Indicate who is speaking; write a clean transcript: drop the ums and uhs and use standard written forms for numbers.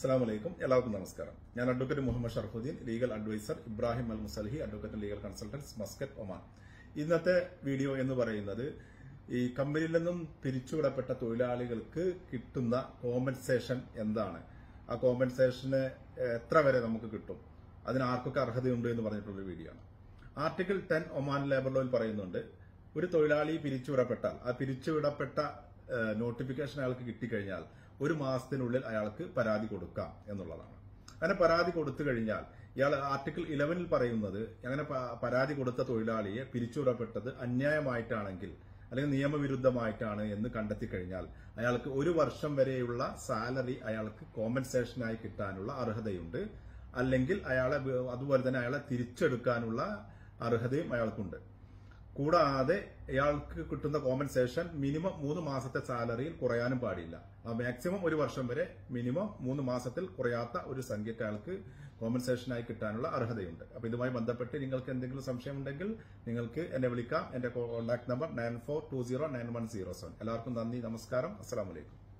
Speaker 1: അസ്സലാമലൈക്കും. എല്ലാവർക്കും നമസ്കാരം. ഞാൻ advocate Muhammad Sharafuddin, legal adviser Ibrahim Al Musalhi, advocate legal consultants, Muscat, Oman. ഇന്നത്തെ വീഡിയോ എന്ന് പറയുന്നത് ഈ കമ്പനിയിൽ നിന്നും പിരിച്ചുവിടപ്പെട്ട തൊഴിലാളികൾക്ക് കിട്ടുന്ന കോമ്പൻസേഷൻ എന്താണ്, ആ കോമ്പൻസേഷന് എത്ര വരെ നമുക്ക് കിട്ടും, അതിന് ആർക്കൊക്കെ അർഹതയുണ്ട് എന്ന് പറഞ്ഞിട്ടുള്ള വീഡിയോ ആണ്. ആർട്ടിക്കിൾ 10 ഒമാൻ ലേബർ ലോയിൽ പറയുന്നുണ്ട്, ഒരു തൊഴിലാളി പിരിച്ചുവിടപ്പെട്ടാൽ ആ പിരിച്ചുവിടപ്പെട്ട നോട്ടിഫിക്കേഷൻ അയാൾക്ക് കിട്ടിക്കഴിഞ്ഞാൽ 1 മാസത്തിനുള്ളിൽ അയാൾക്ക് പരാതി കൊടുക്കാം എന്നുള്ളതാണ്. അങ്ങനെ പരാതി കൊടുത്തു കഴിഞ്ഞാൽ ഇയാൾ ആർട്ടിക്കിൾ 11 പറയുന്നത്, അങ്ങനെ പരാതി കൊടുത്ത തൊഴിലാളിയെ പിരിച്ചുവിടപ്പെട്ടത് അന്യായമായിട്ടാണെങ്കിൽ അല്ലെങ്കിൽ നിയമവിരുദ്ധമായിട്ടാണ് എന്ന് കണ്ടെത്തി കഴിഞ്ഞാൽ അയാൾക്ക് 1 വർഷം വരെയുള്ള സാലറി അയാൾക്ക് കോമ്പൻസേഷനായി കിട്ടാനുള്ള അർഹതയുണ്ട്. അല്ലെങ്കിൽ അതുപോലെ തന്നെ അയാളെ തിരിച്ചെടുക്കാനുള്ള അർഹതയും അയാൾക്കുണ്ട്. കൂടാതെ ഇയാൾക്ക് കിട്ടുന്ന കോമ്പൻസേഷൻ മിനിമം 3 മാസത്തെ സാലറിയിൽ കുറയാനും പാടില്ല. മാക്സിമം 1 വർഷം വരെ മിനിമം 3 മാസത്തിൽ കുറയാത്ത ഒരു സംഖ്യക്ക് അയാൾക്ക് കോമ്പൻസേഷനായി കിട്ടാനുള്ള അർഹതയുണ്ട്. അപ്പൊ ഇതുമായി ബന്ധപ്പെട്ട് നിങ്ങൾക്ക് എന്തെങ്കിലും സംശയം ഉണ്ടെങ്കിൽ നിങ്ങൾക്ക് എന്നെ വിളിക്കാം. എന്റെ കോൺടാക്ട് നമ്പർ 94209107. എല്ലാവർക്കും നന്ദി, നമസ്കാരം, അസ്സലാമു അലൈക്കും.